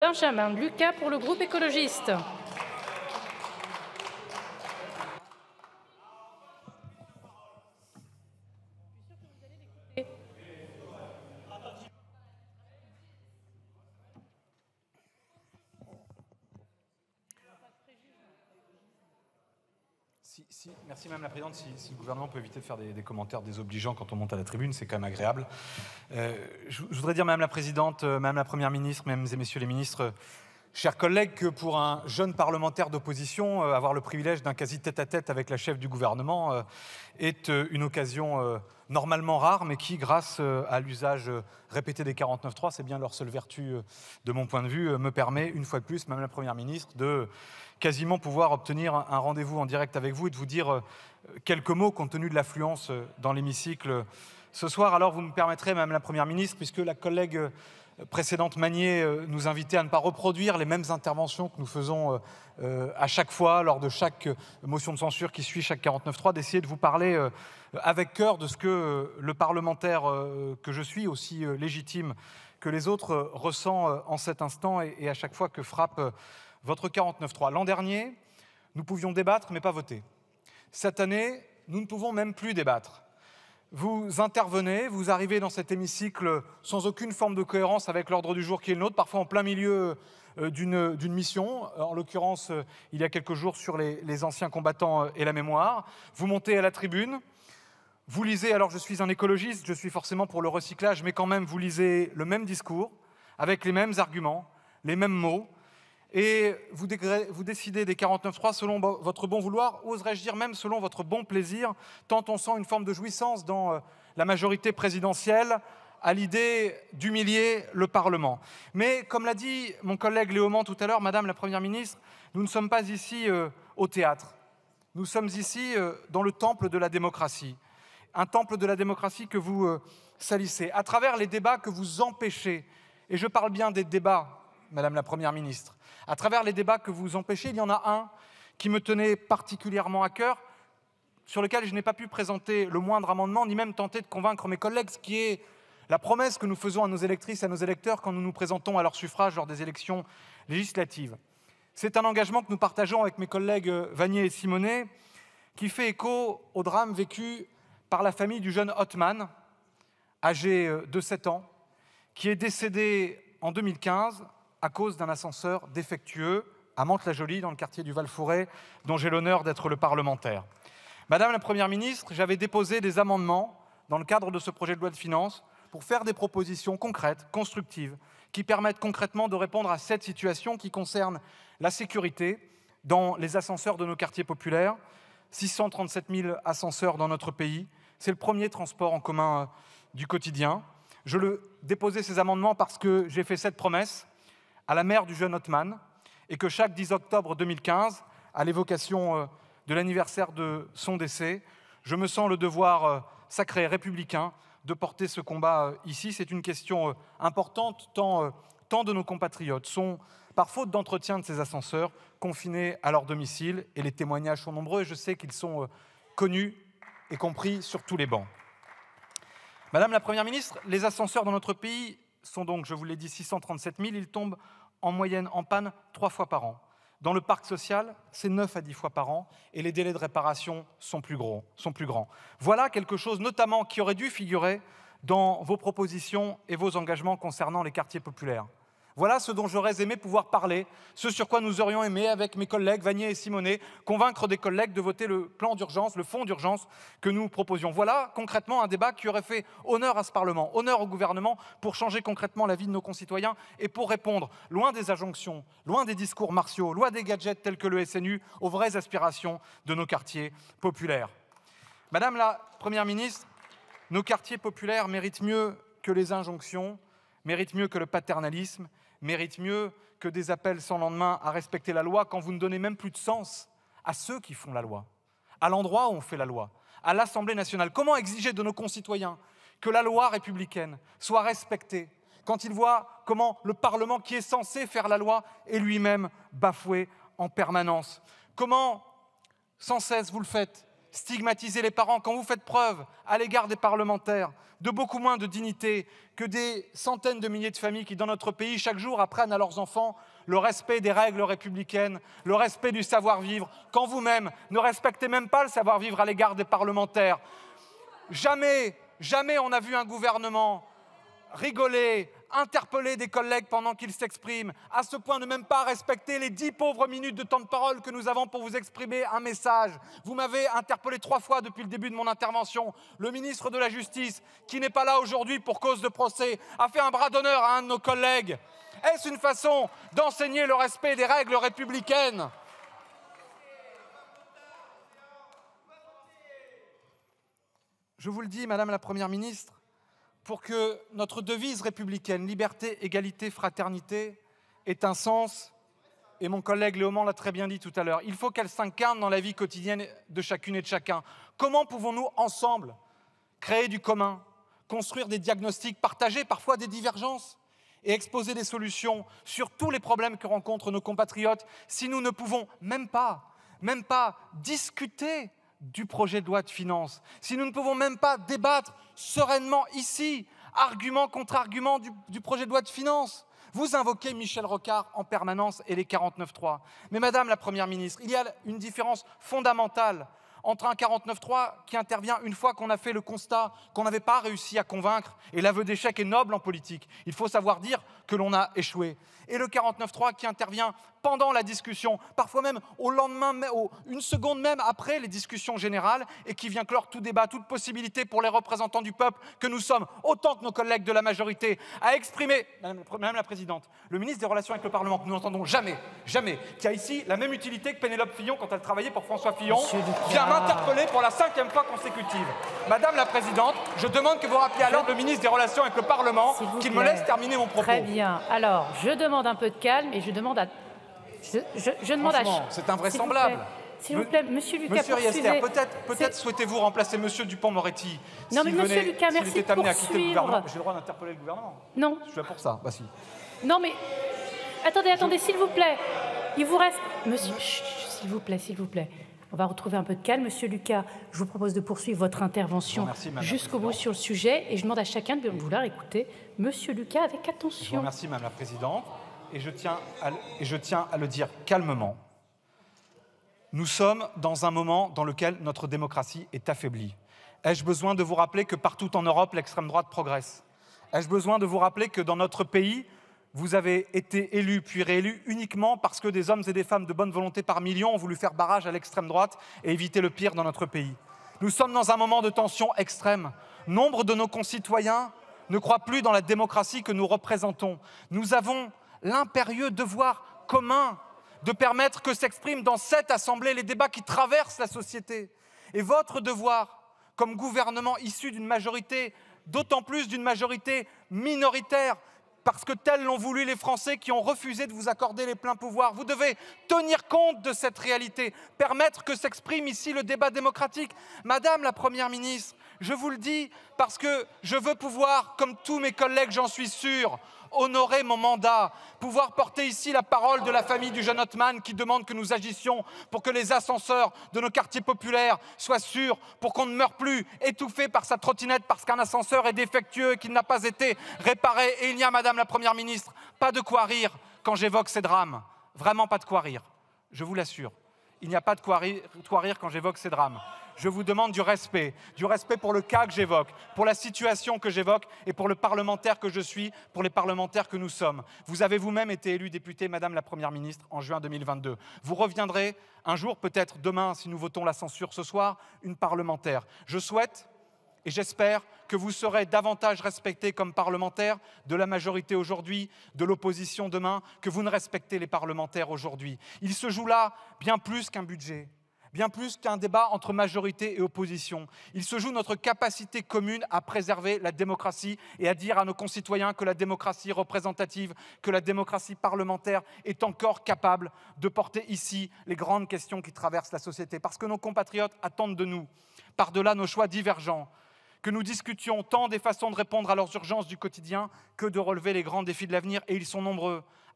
Benjamin Lucas pour le groupe écologiste. Merci Madame la Présidente. Si le gouvernement peut éviter de faire des commentaires désobligeants quand on monte à la tribune, c'est quand même agréable. Je voudrais dire, Madame la Présidente, Madame la Première ministre, Mesdames et Messieurs les ministres, chers collègues, que pour un jeune parlementaire d'opposition, avoir le privilège d'un quasi tête-à-tête avec la chef du gouvernement est une occasion normalement rare, mais qui, grâce à l'usage répété des 49.3, c'est bien leur seule vertu de mon point de vue, me permet, une fois de plus, Madame la Première ministre, de quasiment pouvoir obtenir un rendez-vous en direct avec vous et de vous dire quelques mots compte tenu de l'affluence dans l'hémicycle ce soir. Alors vous me permettrez, Madame la Première ministre, puisque la collègue précédente Magnier nous invitait à ne pas reproduire les mêmes interventions que nous faisons à chaque fois, lors de chaque motion de censure qui suit chaque 49.3, d'essayer de vous parler avec cœur de ce que le parlementaire que je suis, aussi légitime que les autres, ressent en cet instant et à chaque fois que frappe votre 49.3. L'an dernier, nous pouvions débattre, mais pas voter. Cette année, nous ne pouvons même plus débattre. Vous intervenez, vous arrivez dans cet hémicycle sans aucune forme de cohérence avec l'ordre du jour qui est le nôtre, parfois en plein milieu d'une mission, en l'occurrence, il y a quelques jours sur les anciens combattants et la mémoire. Vous montez à la tribune, vous lisez, alors je suis un écologiste, je suis forcément pour le recyclage, mais quand même, vous lisez le même discours, avec les mêmes arguments, les mêmes mots, et vous décidez des 49.3 selon votre bon vouloir, oserais-je dire même selon votre bon plaisir, tant on sent une forme de jouissance dans la majorité présidentielle à l'idée d'humilier le Parlement. Mais comme l'a dit mon collègue Léaumont tout à l'heure, Madame la Première ministre, nous ne sommes pas ici au théâtre. Nous sommes ici dans le temple de la démocratie. Un temple de la démocratie que vous salissez. À travers les débats que vous empêchez, et je parle bien des débats, Madame la Première ministre, à travers les débats que vous empêchez, il y en a un qui me tenait particulièrement à cœur, sur lequel je n'ai pas pu présenter le moindre amendement, ni même tenter de convaincre mes collègues, ce qui est la promesse que nous faisons à nos électrices et à nos électeurs quand nous nous présentons à leur suffrage lors des élections législatives. C'est un engagement que nous partageons avec mes collègues Vannier et Simonet, qui fait écho au drame vécu par la famille du jeune Othman, âgé de 7 ans, qui est décédé en 2015 à cause d'un ascenseur défectueux à Mantes-la-Jolie, dans le quartier du Val-Fouret, dont j'ai l'honneur d'être le parlementaire. Madame la Première ministre, j'avais déposé des amendements dans le cadre de ce projet de loi de finances pour faire des propositions concrètes, constructives, qui permettent concrètement de répondre à cette situation qui concerne la sécurité dans les ascenseurs de nos quartiers populaires. 637 000 ascenseurs dans notre pays, c'est le premier transport en commun du quotidien. Je déposais ces amendements parce que j'ai fait cette promesse à la mère du jeune Othman, et que chaque 10 octobre 2015, à l'évocation de l'anniversaire de son décès, je me sens le devoir sacré républicain de porter ce combat ici. C'est une question importante, tant de nos compatriotes sont, par faute d'entretien de ces ascenseurs, confinés à leur domicile, et les témoignages sont nombreux, et je sais qu'ils sont connus et compris sur tous les bancs. Madame la Première ministre, les ascenseurs dans notre pays sont donc, je vous l'ai dit, 637 000, ils tombent en moyenne en panne 3 fois par an. Dans le parc social, c'est 9 à 10 fois par an, et les délais de réparation sont plus grands. Voilà quelque chose notamment qui aurait dû figurer dans vos propositions et vos engagements concernant les quartiers populaires. Voilà ce dont j'aurais aimé pouvoir parler, ce sur quoi nous aurions aimé, avec mes collègues Vannier et Simonet, convaincre des collègues de voter le plan d'urgence, le fonds d'urgence que nous proposions. Voilà concrètement un débat qui aurait fait honneur à ce Parlement, honneur au gouvernement, pour changer concrètement la vie de nos concitoyens et pour répondre, loin des injonctions, loin des discours martiaux, loin des gadgets tels que le SNU, aux vraies aspirations de nos quartiers populaires. Madame la Première ministre, nos quartiers populaires méritent mieux que les injonctions, méritent mieux que le paternalisme, méritent mieux que des appels sans lendemain à respecter la loi quand vous ne donnez même plus de sens à ceux qui font la loi, à l'endroit où on fait la loi, à l'Assemblée nationale. Comment exiger de nos concitoyens que la loi républicaine soit respectée quand ils voient comment le Parlement, qui est censé faire la loi, est lui-même bafoué en permanence? Comment, sans cesse, vous le faites, stigmatisez les parents, quand vous faites preuve à l'égard des parlementaires de beaucoup moins de dignité que des centaines de milliers de familles qui, dans notre pays, chaque jour apprennent à leurs enfants le respect des règles républicaines, le respect du savoir-vivre, quand vous-même ne respectez même pas le savoir-vivre à l'égard des parlementaires. Jamais on n'a vu un gouvernement rigoler, interpeller des collègues pendant qu'ils s'expriment, à ce point ne même pas respecter les 10 pauvres minutes de temps de parole que nous avons pour vous exprimer un message. Vous m'avez interpellé 3 fois depuis le début de mon intervention. Le ministre de la Justice, qui n'est pas là aujourd'hui pour cause de procès, a fait un bras d'honneur à un de nos collègues. Est-ce une façon d'enseigner le respect des règles républicaines ? Je vous le dis, Madame la Première ministre, pour que notre devise républicaine, liberté, égalité, fraternité, ait un sens, et mon collègue Léaumont l'a très bien dit tout à l'heure, il faut qu'elle s'incarne dans la vie quotidienne de chacune et de chacun. Comment pouvons-nous ensemble créer du commun, construire des diagnostics, partager parfois des divergences et exposer des solutions sur tous les problèmes que rencontrent nos compatriotes si nous ne pouvons même pas discuter du projet de loi de finances, si nous ne pouvons même pas débattre sereinement ici, argument contre argument du projet de loi de finances. Vous invoquez Michel Rocard en permanence et les 49.3. Mais Madame la Première ministre, il y a une différence fondamentale entre un 49.3 qui intervient une fois qu'on a fait le constat qu'on n'avait pas réussi à convaincre, et l'aveu d'échec est noble en politique, il faut savoir dire que l'on a échoué, et le 49.3 qui intervient pendant la discussion, parfois même au lendemain, une seconde même après les discussions générales, et qui vient clore tout débat, toute possibilité pour les représentants du peuple que nous sommes, autant que nos collègues de la majorité, à exprimer, Madame la Présidente, le ministre des Relations avec le Parlement, que nous n'entendons jamais, qui a ici la même utilité que Pénélope Fillon quand elle travaillait pour François Fillon, vient m'interpeller pour la 5e fois consécutive. Madame la Présidente, je demande que vous rappeliez à l'ordre le ministre des Relations avec le Parlement, qu'il me laisse terminer mon propos. Très bien. Alors, je demande un peu de calme et je demande à... Je demande à... C'est invraisemblable. S'il vous plaît, Monsieur Lucas, Monsieur Riester, poursuivez. peut-être souhaitez-vous remplacer Monsieur Dupond-Moretti. Non, mais Monsieur Lucas, merci s'il était amené à quitter le poursuivre. gouvernement. J'ai le droit d'interpeller le gouvernement. Non. Je suis là pour ça. Bah si. Non, mais... Attendez, s'il vous plaît. Il vous reste... Monsieur... Chut, s'il vous plaît. On va retrouver un peu de calme. Monsieur Lucas, je vous propose de poursuivre votre intervention jusqu'au bout sur le sujet. Et je demande à chacun de vouloir écouter Monsieur Lucas avec attention. Je vous remercie, Madame la Présidente. Et je tiens à le dire calmement. Nous sommes dans un moment dans lequel notre démocratie est affaiblie. Ai-je besoin de vous rappeler que partout en Europe, l'extrême droite progresse? Ai-je besoin de vous rappeler que dans notre pays, vous avez été élus puis réélus uniquement parce que des hommes et des femmes de bonne volonté par millions ont voulu faire barrage à l'extrême droite et éviter le pire dans notre pays? Nous sommes dans un moment de tension extrême. Nombre de nos concitoyens ne croient plus dans la démocratie que nous représentons. Nous avons l'impérieux devoir commun de permettre que s'expriment dans cette Assemblée les débats qui traversent la société. Et votre devoir, comme gouvernement issu d'une majorité, d'autant plus d'une majorité minoritaire, parce que tels l'ont voulu les Français qui ont refusé de vous accorder les pleins pouvoirs. Vous devez tenir compte de cette réalité, permettre que s'exprime ici le débat démocratique. Madame la Première ministre, je vous le dis parce que je veux pouvoir, comme tous mes collègues, j'en suis sûr, honorer mon mandat, pouvoir porter ici la parole de la famille du jeune Othman qui demande que nous agissions pour que les ascenseurs de nos quartiers populaires soient sûrs, pour qu'on ne meure plus étouffé par sa trottinette parce qu'un ascenseur est défectueux et qu'il n'a pas été réparé. Et il n'y a, Madame la Première ministre, pas de quoi rire quand j'évoque ces drames. Vraiment pas de quoi rire, je vous l'assure. Il n'y a pas de quoi rire quand j'évoque ces drames. Je vous demande du respect pour le cas que j'évoque, pour la situation que j'évoque et pour le parlementaire que je suis, pour les parlementaires que nous sommes. Vous avez vous-même été élue députée, Madame la Première ministre, en juin 2022. Vous reviendrez un jour, peut-être demain, si nous votons la censure ce soir, une parlementaire. Je souhaite et j'espère que vous serez davantage respectés comme parlementaires de la majorité aujourd'hui, de l'opposition demain, que vous ne respectez les parlementaires aujourd'hui. Il se joue là bien plus qu'un budget. Bien plus qu'un débat entre majorité et opposition. Il se joue notre capacité commune à préserver la démocratie et à dire à nos concitoyens que la démocratie représentative, que la démocratie parlementaire est encore capable de porter ici les grandes questions qui traversent la société. Parce que nos compatriotes attendent de nous, par-delà nos choix divergents, que nous discutions tant des façons de répondre à leurs urgences du quotidien que de relever les grands défis de l'avenir, et ils sont nombreux.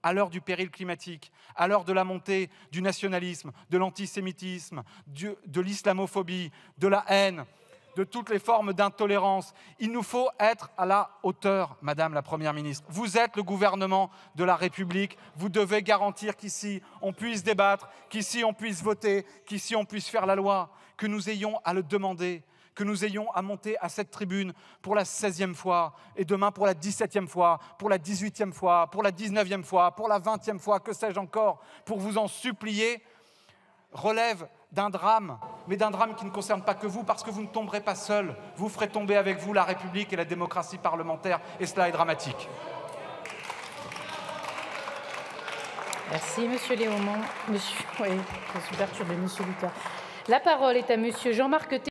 à l'heure du péril climatique, à l'heure de la montée du nationalisme, de l'antisémitisme, de l'islamophobie, de la haine, de toutes les formes d'intolérance. Il nous faut être à la hauteur, Madame la Première ministre. Vous êtes le gouvernement de la République. Vous devez garantir qu'ici, on puisse débattre, qu'ici, on puisse voter, qu'ici, on puisse faire la loi, que nous ayons à le demander, que nous ayons à monter à cette tribune pour la 16e fois, et demain pour la 17e fois, pour la 18e fois, pour la 19e fois, pour la 20e fois, que sais-je encore, pour vous en supplier, relève d'un drame, mais d'un drame qui ne concerne pas que vous, parce que vous ne tomberez pas seul. Vous ferez tomber avec vous la République et la démocratie parlementaire, et cela est dramatique. Merci, Monsieur Léaumont. Oui, je suis perturbée, Monsieur Lucas. La parole est à Monsieur Jean-Marc